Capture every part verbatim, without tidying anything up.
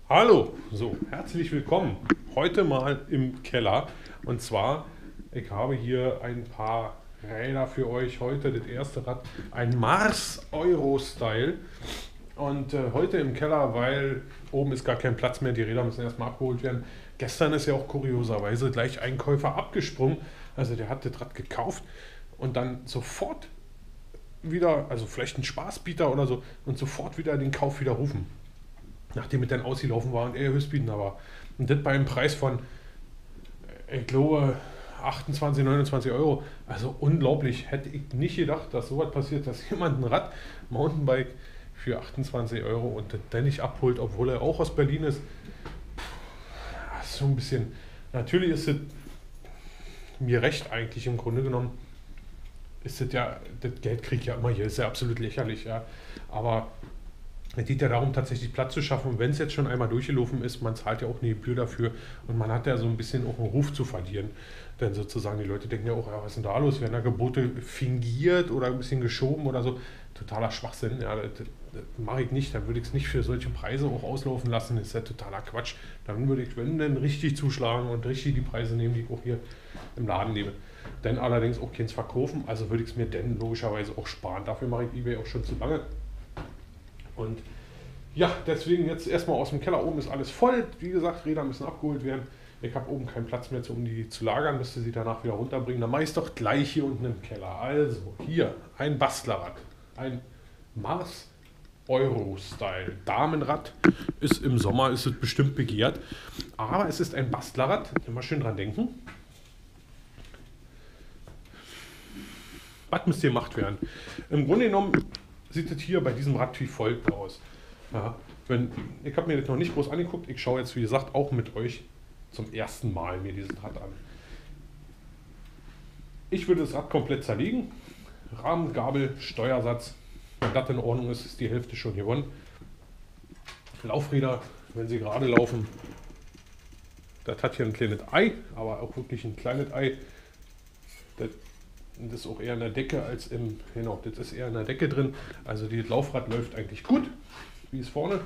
Hallo, so, herzlich willkommen. Heute mal im Keller. Und zwar, ich habe hier ein paar Räder für euch. Heute das erste Rad, ein Mars Euro-Style. Und äh, heute im Keller, weil oben ist gar kein Platz mehr, die Räder müssen erstmal abgeholt werden. Gestern ist ja auch kurioserweise gleich ein Käufer abgesprungen. Also der hat das Rad gekauft und dann sofort wieder, also vielleicht ein Spaßbieter oder so, und sofort wieder den Kauf widerrufen, nachdem es dann ausgelaufen war und er höchstbietender war. Und das bei einem Preis von, ich glaube, achtundzwanzig, neunundzwanzig Euro. Also unglaublich. Hätte ich nicht gedacht, dass sowas passiert, dass jemand ein Rad, Mountainbike für achtundzwanzig Euro und das dann nicht abholt, obwohl er auch aus Berlin ist. Das ist so ein bisschen. Natürlich ist es mir recht eigentlich im Grunde genommen. Ist das ja, das Geld kriege ich ja immer hier, ist ja absolut lächerlich, ja. Aber es geht ja darum, tatsächlich Platz zu schaffen. Und wenn es jetzt schon einmal durchgelaufen ist, man zahlt ja auch eine Gebühr dafür und man hat ja so ein bisschen auch einen Ruf zu verlieren. Denn sozusagen die Leute denken ja auch, ja, was ist denn da los? Werden da Gebote fingiert oder ein bisschen geschoben oder so? Totaler Schwachsinn. Ja, das, das, das mache ich nicht. Dann würde ich es nicht für solche Preise auch auslaufen lassen. Das ist ja totaler Quatsch. Dann würde ich, wenn denn, richtig zuschlagen und richtig die Preise nehmen, die ich auch hier im Laden nehme. Dann allerdings auch keins verkaufen. Also würde ich es mir dann logischerweise auch sparen. Dafür mache ich eBay auch schon zu lange. Und ja, deswegen jetzt erstmal aus dem Keller. Oben ist alles voll. Wie gesagt, Räder müssen abgeholt werden. Ich habe oben keinen Platz mehr, um die zu lagern. Müsste sie danach wieder runterbringen. Dann mache ich es doch gleich hier unten im Keller. Also hier ein Bastlerrad. Ein Mars Euro-Style Damenrad. Ist im Sommer, ist es bestimmt begehrt. Aber es ist ein Bastlerrad. Immer schön dran denken. Was müsste gemacht werden? Im Grunde genommen sieht es hier bei diesem Rad wie folgt aus. Ja, wenn, ich habe mir das noch nicht groß angeguckt. Ich schaue jetzt, wie gesagt, auch mit euch zum ersten Mal mir dieses Rad an. Ich würde das Rad komplett zerlegen. Rahmen, Gabel, Steuersatz. Wenn das in Ordnung ist, ist die Hälfte schon gewonnen. Laufräder, wenn sie gerade laufen. Das hat hier ein kleines Ei, aber auch wirklich ein kleines Ei. Das Das ist auch eher in der Decke als im, genau, das ist eher in der Decke drin. Also das Laufrad läuft eigentlich gut, wie es vorne.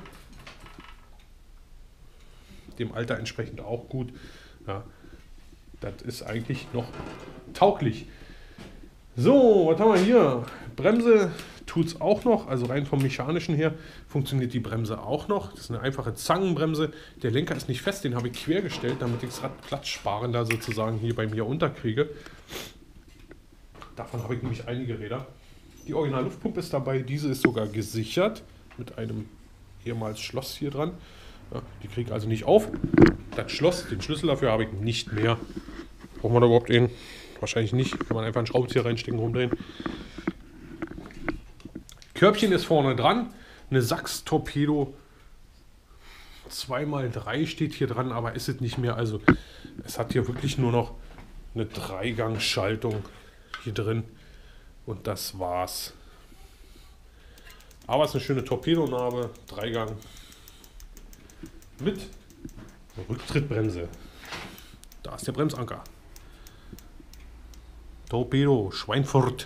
Dem Alter entsprechend auch gut. Ja, das ist eigentlich noch tauglich. So, was haben wir hier? Bremse tut es auch noch, also rein vom Mechanischen her funktioniert die Bremse auch noch. Das ist eine einfache Zangenbremse. Der Lenker ist nicht fest, den habe ich quergestellt, damit ich das Rad platzsparender sozusagen hier bei mir unterkriege. Davon habe ich nämlich einige Räder. Die Original Luftpumpe ist dabei. Diese ist sogar gesichert mit einem ehemals Schloss hier dran. Ja, die kriege ich also nicht auf. Das Schloss, den Schlüssel dafür habe ich nicht mehr. Brauchen wir da überhaupt einen? Wahrscheinlich nicht. Kann man einfach einen Schraubenzieher reinstecken, rumdrehen. Körbchen ist vorne dran. Eine Sachs Torpedo zwei mal drei steht hier dran, aber ist es nicht mehr. Also es hat hier wirklich nur noch eine Dreigang-Schaltung hier drin und das war's. Aber es ist eine schöne Torpedonarbe, Dreigang mit Rücktrittbremse. Da ist der Bremsanker. Torpedo, Schweinfurt.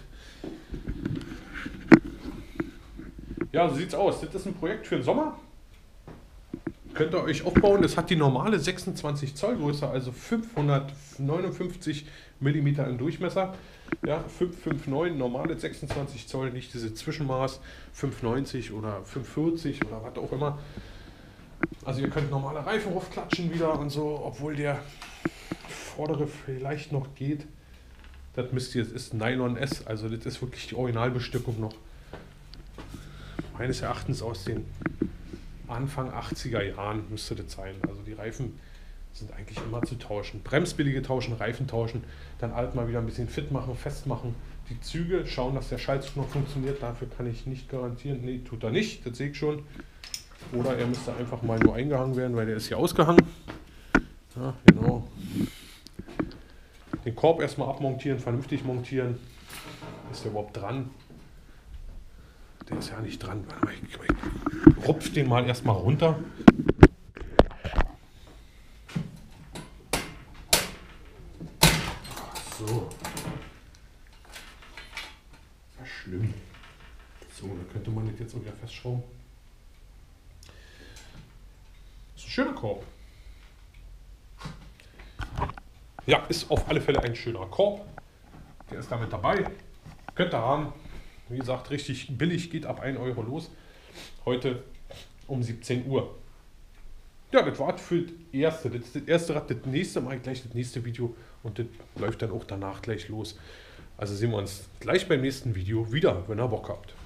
Ja, so sieht's aus. Das ist ein Projekt für den Sommer. Könnt ihr euch aufbauen. Das hat die normale sechsundzwanzig Zoll Größe, also fünfhundertneunundfünfzig Millimeter im Durchmesser. Ja, fünfhundertneunundfünfzig, normale sechsundzwanzig Zoll, nicht diese Zwischenmaß fünfhundertneunzig oder fünfhundertvierzig oder was auch immer. Also ihr könnt normale Reifen raufklatschen wieder und so, obwohl der vordere vielleicht noch geht. Das müsst ihr, das ist Nylon S, also das ist wirklich die Originalbestückung noch. Meines Erachtens aus den Anfang achtziger Jahren müsste das sein. Also die Reifen sind eigentlich immer zu tauschen. Bremsbeläge tauschen, Reifen tauschen, dann alt mal wieder ein bisschen fit machen, festmachen. Die Züge schauen, dass der Schaltzug noch funktioniert. Dafür kann ich nicht garantieren. Nee, tut er nicht, das sehe ich schon. Oder er müsste einfach mal nur eingehangen werden, weil der ist hier ausgehangen. Ja, genau. Den Korb erstmal abmontieren, vernünftig montieren. Ist der überhaupt dran? Der ist ja nicht dran. Warte mal, ich, ich rupf den mal erstmal runter. So. Das ist schlimm. So, da könnte man das jetzt auch wieder festschrauben. So schöner Korb. Ja, ist auf alle Fälle ein schöner Korb. Der ist damit dabei. Könnt ihr haben. Wie gesagt, richtig billig, geht ab ein Euro los. Heute um siebzehn Uhr. Ja, das war für das erste. Das ist das erste Rad. Das nächste Mal gleich das nächste Video. Und das läuft dann auch danach gleich los. Also sehen wir uns gleich beim nächsten Video wieder, wenn ihr Bock habt.